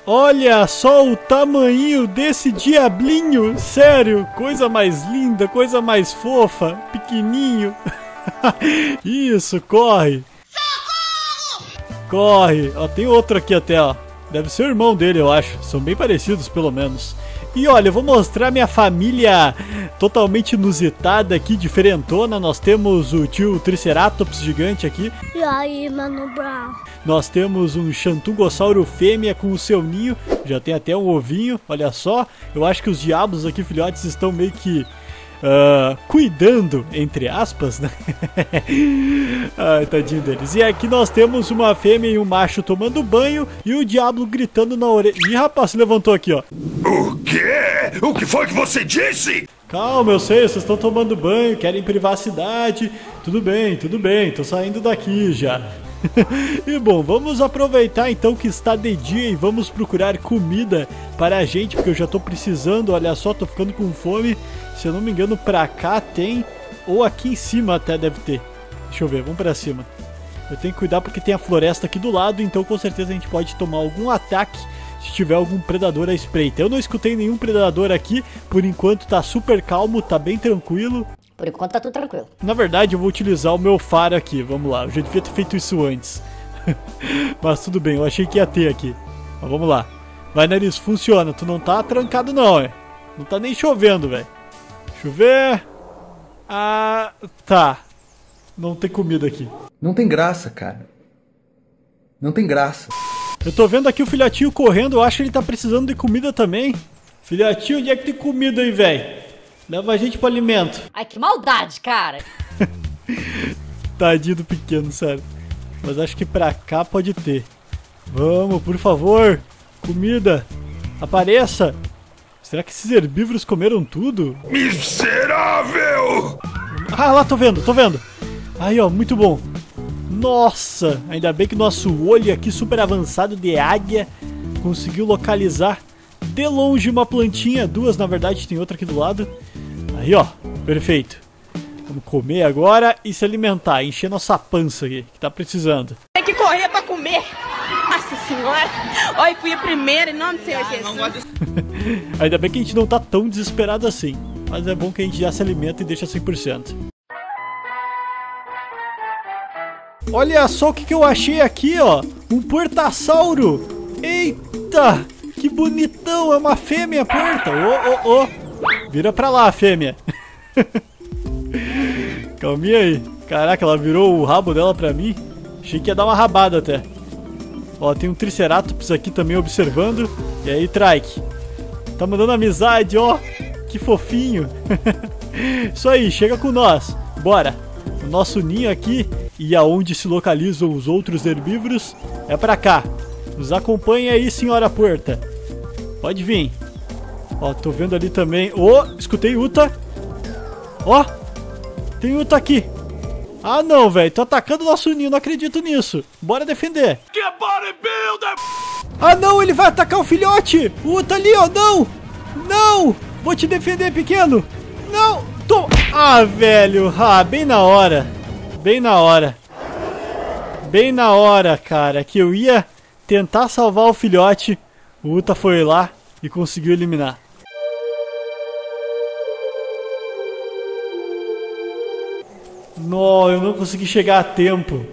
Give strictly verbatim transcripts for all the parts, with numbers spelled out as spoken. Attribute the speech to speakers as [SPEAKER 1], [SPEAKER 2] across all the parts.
[SPEAKER 1] Olha só o tamanho desse diablinho. Sério, coisa mais linda, coisa mais fofa. Pequenininho. Isso, corre. Corre. Ó, tem outro aqui até, ó. Deve ser o irmão dele, eu acho. São bem parecidos, pelo menos. E olha, eu vou mostrar minha família totalmente inusitada aqui, diferentona. Nós temos o tio Triceratops gigante aqui.
[SPEAKER 2] E aí, Mano Brown?
[SPEAKER 1] Nós temos um Xantungossauro fêmea com o seu ninho. Já tem até um ovinho, olha só. Eu acho que os diabos aqui, filhotes, estão meio que... Uh, cuidando, entre aspas, né? Ai, tadinho deles. E aqui nós temos uma fêmea e um macho tomando banho e o diabo gritando na orelha. Ih, rapaz, se levantou aqui, ó.
[SPEAKER 3] O quê? O que foi que você disse?
[SPEAKER 1] Calma, eu sei, vocês estão tomando banho, querem privacidade. Tudo bem, tudo bem, tô saindo daqui já. E bom, vamos aproveitar então que está de dia e vamos procurar comida para a gente, porque eu já tô precisando, olha só, tô ficando com fome. Se eu não me engano, pra cá tem, ou aqui em cima até deve ter. Deixa eu ver, vamos pra cima. Eu tenho que cuidar porque tem a floresta aqui do lado, então com certeza a gente pode tomar algum ataque se tiver algum predador à espreita. Eu não escutei nenhum predador aqui, por enquanto tá super calmo, tá bem tranquilo.
[SPEAKER 4] Por enquanto tá tudo tranquilo.
[SPEAKER 1] Na verdade eu vou utilizar o meu faro aqui, vamos lá, eu já devia ter feito isso antes. Mas tudo bem, eu achei que ia ter aqui. Mas vamos lá. Vai, nariz, funciona, tu não tá trancado não, é? Não tá nem chovendo, velho. Chover. Ah, tá. Não tem comida aqui.
[SPEAKER 5] Não tem graça, cara. Não tem graça.
[SPEAKER 1] Eu tô vendo aqui o filhotinho correndo, eu acho que ele tá precisando de comida também. Filhotinho, onde é que tem comida aí, velho? Leva a gente pro alimento.
[SPEAKER 4] Ai, que maldade, cara.
[SPEAKER 1] Tadinho do pequeno, sério. Mas acho que pra cá pode ter. Vamos, por favor. Comida. Apareça. Será que esses herbívoros comeram tudo?
[SPEAKER 3] Miserável!
[SPEAKER 1] Ah, lá, tô vendo, tô vendo. Aí, ó, muito bom. Nossa, ainda bem que nosso olho aqui super avançado de águia conseguiu localizar de longe uma plantinha. Duas, na verdade, tem outra aqui do lado. Aí, ó, perfeito. Vamos comer agora e se alimentar, encher nossa pança aqui, que tá precisando.
[SPEAKER 6] Tem que correr pra comer. Nossa senhora. Oi, fui a primeira, em nome do Senhor Jesus.
[SPEAKER 1] Ainda bem que a gente não tá tão desesperado assim. Mas é bom que a gente já se alimenta e deixa cem por cento. Olha só o que, que eu achei aqui, ó. Um portassauro. Eita, que bonitão. É uma fêmea porta. Ô, ô, ô. Vira pra lá, fêmea. Calminha aí. Caraca, ela virou o rabo dela pra mim. Achei que ia dar uma rabada até. Ó, tem um Triceratops aqui também observando. E aí, Trike? Tá mandando amizade, ó. Que fofinho. Isso aí, chega com nós. Bora. O nosso ninho aqui e aonde se localizam os outros herbívoros é pra cá. Nos acompanha aí, senhora Porta. Pode vir. Ó, tô vendo ali também. Ó, oh, escutei Uta. Ó, oh, tem Uta aqui. Ah, não, velho. Tô atacando o nosso ninho. Não acredito nisso. Bora defender. Ah, não. Ele vai atacar o filhote. O Uta ali, ó. Não. Não. Vou te defender, pequeno. Não. Tô... Ah, velho. Ah, bem na hora. Bem na hora. Bem na hora, cara. Que eu ia tentar salvar o filhote. O Uta foi lá e conseguiu eliminar. Não, eu não consegui chegar a tempo.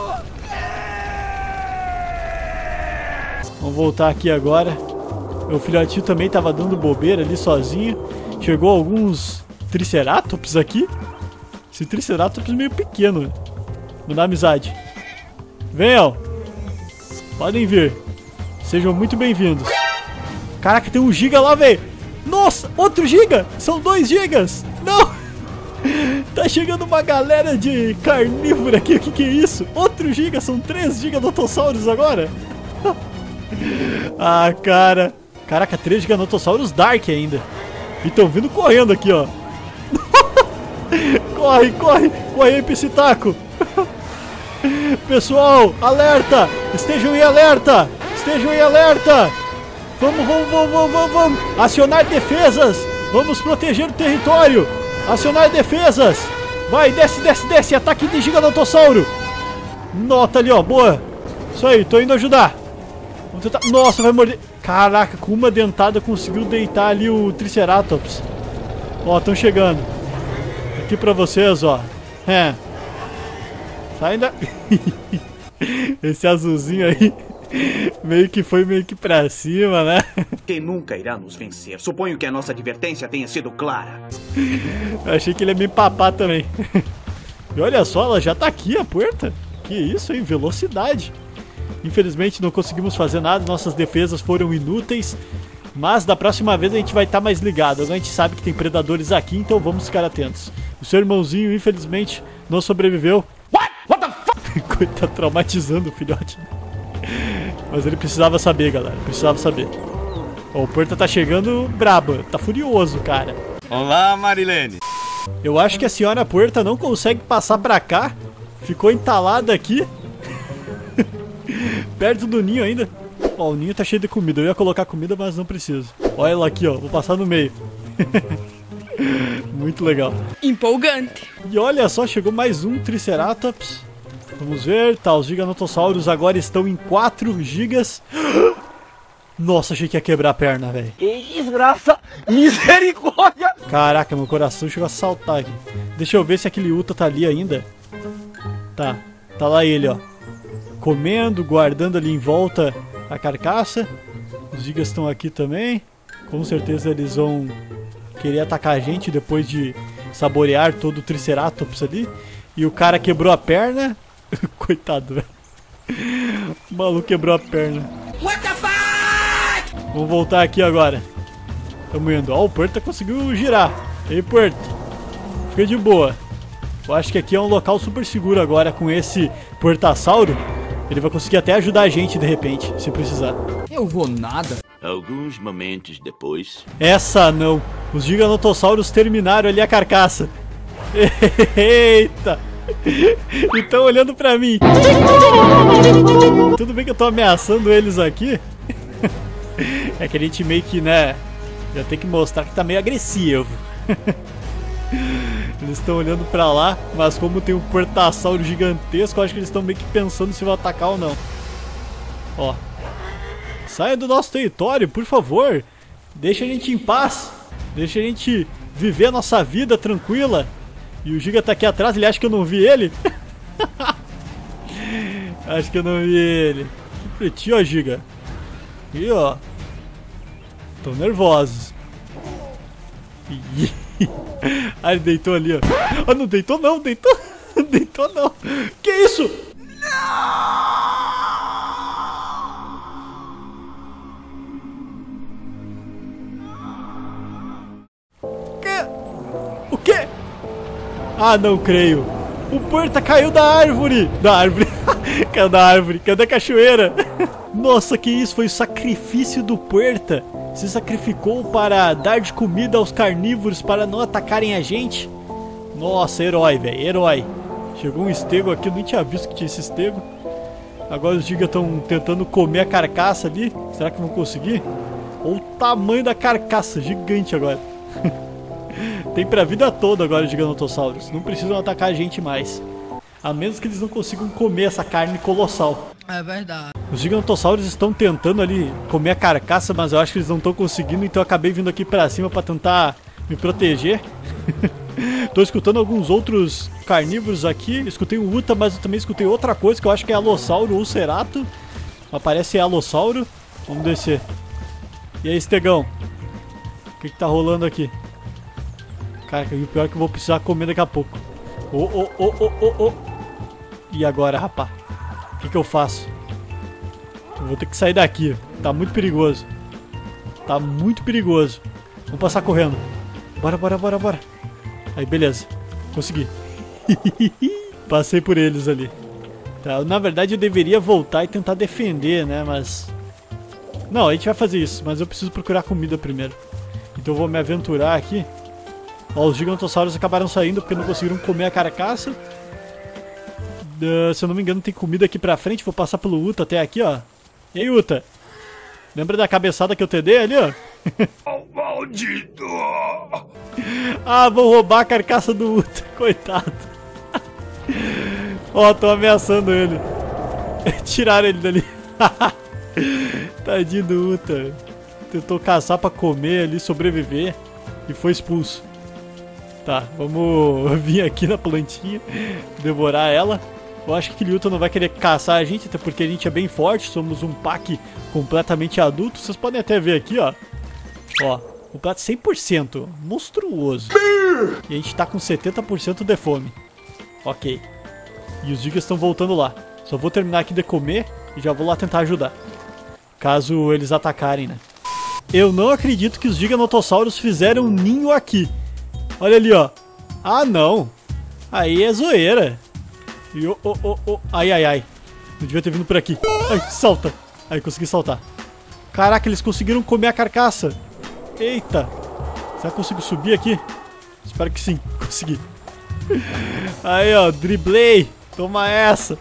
[SPEAKER 1] Vamos voltar aqui agora. O filhotinho também estava dando bobeira ali sozinho. Chegou alguns Triceratops aqui. Esse Triceratops é meio pequeno. Vou dar amizade. Venham. Podem vir. Sejam muito bem-vindos. Caraca, tem um giga lá, velho. Nossa, outro giga. São dois gigas. Não. Tá chegando uma galera de carnívoro aqui. O que que é isso? Outro giga. São três giganotossauros agora. Ah, cara. Caraca, três giganotossauros Dark ainda. E estão vindo correndo aqui, ó. Corre, corre. Corre aí, Piscitaco. Pessoal, alerta. Estejam em alerta. Estejam em alerta. Vamos, vamos, vamos, vamos, vamos, vamos. Acionar defesas. Vamos proteger o território. Acionar defesas. Vai, desce, desce, desce. Ataque de giganotossauro. Nota ali, ó. Boa. Isso aí, tô indo ajudar. Vamos tentar... Nossa, vai morder. Caraca, com uma dentada conseguiu deitar ali o Triceratops. Ó, estão chegando. Aqui pra vocês, ó. É. Sai da... Esse azulzinho aí meio que foi meio que pra cima, né?
[SPEAKER 7] Quem nunca irá nos vencer. Suponho que a nossa advertência tenha sido clara.
[SPEAKER 1] Eu achei que ele ia me papar também. E olha só, ela já tá aqui, a porta. Que isso, hein? Velocidade. Infelizmente não conseguimos fazer nada, nossas defesas foram inúteis. Mas da próxima vez a gente vai estar mais ligado. Agora a gente sabe que tem predadores aqui, então vamos ficar atentos. O seu irmãozinho, infelizmente, não sobreviveu.
[SPEAKER 7] What? What the fuck?
[SPEAKER 1] Tá traumatizando o filhote. Mas ele precisava saber, galera. Precisava saber. Ó, o Porta tá chegando brabo. Tá furioso, cara.
[SPEAKER 8] Olá, Marilene.
[SPEAKER 1] Eu acho que a senhora Porta não consegue passar pra cá. Ficou entalada aqui. Perto do ninho ainda. Ó, o ninho tá cheio de comida. Eu ia colocar comida, mas não preciso. Olha ela aqui, ó. Vou passar no meio. Muito legal.
[SPEAKER 6] Empolgante.
[SPEAKER 1] E olha só, chegou mais um Triceratops. Vamos ver. Tá, os Giganotossauros agora estão em quatro gigas. Nossa, achei que ia quebrar a perna, velho.
[SPEAKER 7] Que desgraça! Misericórdia!
[SPEAKER 1] Caraca, meu coração chegou a saltar aqui. Deixa eu ver se aquele Uta tá ali ainda. Tá, tá lá ele, ó. Comendo, guardando ali em volta a carcaça. Os gigas estão aqui também. Com certeza eles vão querer atacar a gente depois de saborear todo o Triceratops ali. E o cara quebrou a perna. Coitado, velho. O maluco quebrou a perna.
[SPEAKER 7] What the fuck?
[SPEAKER 1] Vamos voltar aqui agora. Tamo indo. Ó, o Porta conseguiu girar. E aí, Porta? Fica de boa. Eu acho que aqui é um local super seguro agora com esse Portasauro. Ele vai conseguir até ajudar a gente de repente, se precisar.
[SPEAKER 8] Eu vou nada.
[SPEAKER 3] Alguns momentos depois.
[SPEAKER 1] Essa não. Os Giganotossauros terminaram ali a carcaça. Eita! E estão olhando pra mim. Tudo bem que eu tô ameaçando eles aqui. É que a gente meio que, né, já tem que mostrar que tá meio agressivo. Eles estão olhando pra lá, mas como tem um Portasauro gigantesco, eu acho que eles estão meio que pensando se vão atacar ou não. Ó. Saia do nosso território, por favor. Deixa a gente em paz. Deixa a gente viver a nossa vida tranquila. E o Giga tá aqui atrás, ele acha que eu não vi ele? Acho que eu não vi ele. Que pretinho, ó, Giga. E ó. Tão nervosos. Ah, ele deitou ali, ó. Ah, não deitou não, deitou. Deitou não. Que isso? Que? O quê? Ah, não creio. O Porta caiu da árvore. Da árvore. Caiu da árvore. Caiu da cachoeira. Nossa, que isso? Foi o sacrifício do Porta. Se sacrificou para dar de comida aos carnívoros para não atacarem a gente. Nossa, herói, velho. Herói. Chegou um estego aqui. Eu nem tinha visto que tinha esse estego. Agora os gigas estão tentando comer a carcaça ali. Será que vão conseguir? Olha o tamanho da carcaça. Gigante agora. Tem pra vida toda agora os Giganotossauros. Não precisam atacar a gente mais. A menos que eles não consigam comer essa carne colossal.
[SPEAKER 9] É verdade.
[SPEAKER 1] Os Giganotossauros estão tentando ali comer a carcaça, mas eu acho que eles não estão conseguindo. Então eu acabei vindo aqui pra cima pra tentar me proteger. Tô escutando alguns outros carnívoros aqui. Escutei um Uta, mas eu também escutei outra coisa que eu acho que é Alossauro ou Cerato. Aparece Alossauro. Vamos descer. E aí, Estegão? O que que tá rolando aqui? Cara, o pior é que eu vou precisar comer daqui a pouco. Oh, oh, oh, oh, oh, oh. E agora, rapá? O que que eu faço? Eu vou ter que sair daqui. Tá muito perigoso. Tá muito perigoso. Vamos passar correndo. Bora, bora, bora, bora. Aí, beleza. Consegui. Passei por eles ali. Tá, na verdade eu deveria voltar e tentar defender, né? Mas... não, a gente vai fazer isso. Mas eu preciso procurar comida primeiro. Então eu vou me aventurar aqui. Ó, os Gigantossauros acabaram saindo porque não conseguiram comer a carcaça. Uh, se eu não me engano tem comida aqui pra frente. Vou passar pelo Uta até aqui, ó. E aí, Uta? Lembra da cabeçada que eu te dei ali, ó?
[SPEAKER 3] Oh, maldito!
[SPEAKER 1] Ah, vão roubar a carcaça do Uta. Coitado. Ó, tô ameaçando ele. Tiraram ele dali. Tadinho do Uta. Tentou caçar pra comer ali, sobreviver. E foi expulso. Tá, vamos vir aqui na plantinha. Devorar ela. Eu acho que aquele Uta não vai querer caçar a gente, até porque a gente é bem forte. Somos um pack completamente adulto. Vocês podem até ver aqui, ó. Ó, completo cem por cento. Monstruoso. E a gente tá com setenta por cento de fome. Ok. E os gigas estão voltando lá. Só vou terminar aqui de comer e já vou lá tentar ajudar. Caso eles atacarem, né? Eu não acredito que os giganotossauros fizeram um ninho aqui. Olha ali, ó. Ah, não. Aí é zoeira. E oh, oh, oh, oh. Ai, ai, ai. Não devia ter vindo por aqui. Ai, salta. Aí, consegui saltar. Caraca, eles conseguiram comer a carcaça. Eita. Será que eu consigo subir aqui? Espero que sim. Consegui. Aí, ó. Driblei. Toma essa.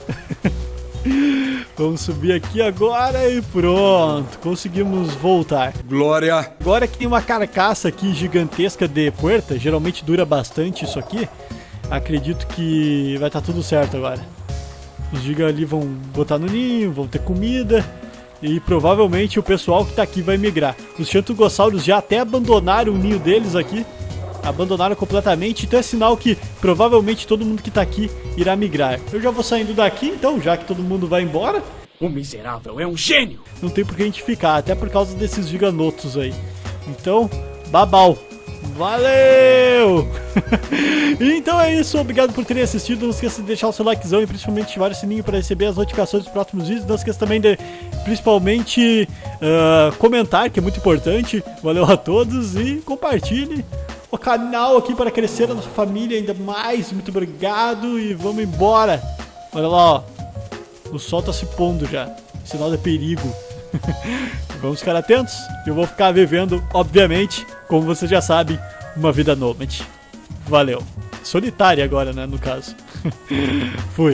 [SPEAKER 1] Vamos subir aqui agora e pronto. Conseguimos voltar.
[SPEAKER 3] Glória.
[SPEAKER 1] Agora que tem uma carcaça aqui gigantesca de puerta. Geralmente dura bastante isso aqui. Acredito que vai estar tudo certo agora. Os gigas ali vão botar no ninho, vão ter comida. E provavelmente o pessoal que tá aqui vai migrar. Os xantogossauros já até abandonaram o ninho deles aqui. Abandonaram completamente. Então é sinal que provavelmente todo mundo que tá aqui irá migrar. Eu já vou saindo daqui então, já que todo mundo vai embora.
[SPEAKER 7] O miserável é um gênio.
[SPEAKER 1] Não tem por que a gente ficar, até por causa desses giganotos aí. Então, babau. Valeu! Então é isso, obrigado por terem assistido. Não esqueça de deixar o seu likezão e principalmente ativar o sininho para receber as notificações dos próximos vídeos. Não esqueça também de, principalmente, uh, comentar, que é muito importante. Valeu a todos e compartilhe o canal aqui para crescer a nossa família ainda mais. Muito obrigado e vamos embora. Olha lá, ó. O sol tá se pondo já. Sinal de perigo. Vamos ficar atentos. Eu vou ficar vivendo, obviamente, como vocês já sabem, uma vida nômade. Valeu. Solitária agora, né, no caso. Fui.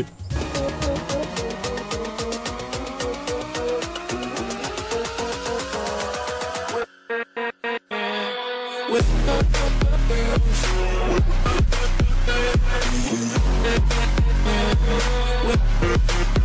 [SPEAKER 3] We'll be right back.